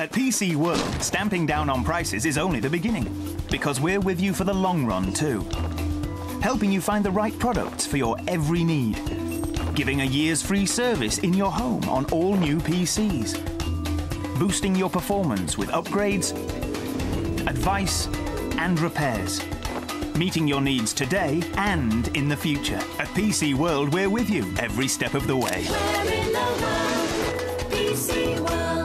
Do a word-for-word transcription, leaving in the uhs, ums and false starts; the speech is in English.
At P C World, stamping down on prices is only the beginning, because we're with you for the long run too. Helping you find the right products for your every need. Giving a year's free service in your home on all new P Cs. Boosting your performance with upgrades, advice and repairs. Meeting your needs today and in the future. At P C World, we're with you every step of the way. We're in the world, P C World.